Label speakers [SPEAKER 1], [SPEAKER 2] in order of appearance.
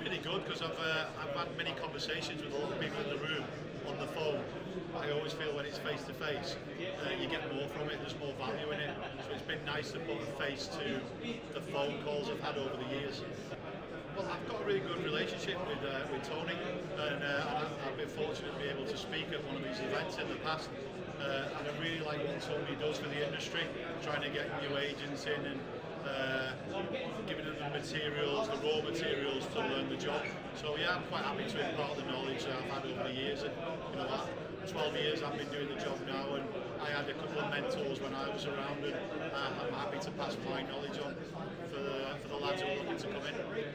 [SPEAKER 1] really good because I've had many conversations with a lot of people in the room on the phone. I always feel when it's face to face, you get more from it. There's more value in it. So it's been nice to put a face to the phone calls I've had over the years. Well, I've got a really good relationship with Tony, and I've been fortunate to be able to speak at one of his events in the past. And I really like what Tony does for the industry, trying to get new agents in and giving them the materials, the raw materials to learn the job. So yeah, I'm quite happy to impart the knowledge that I've had over the years. And you know what, 12 years I've been doing the job now, and I had a couple of mentors when I was around, and I'm happy to pass my knowledge on for the lads who are looking to come in.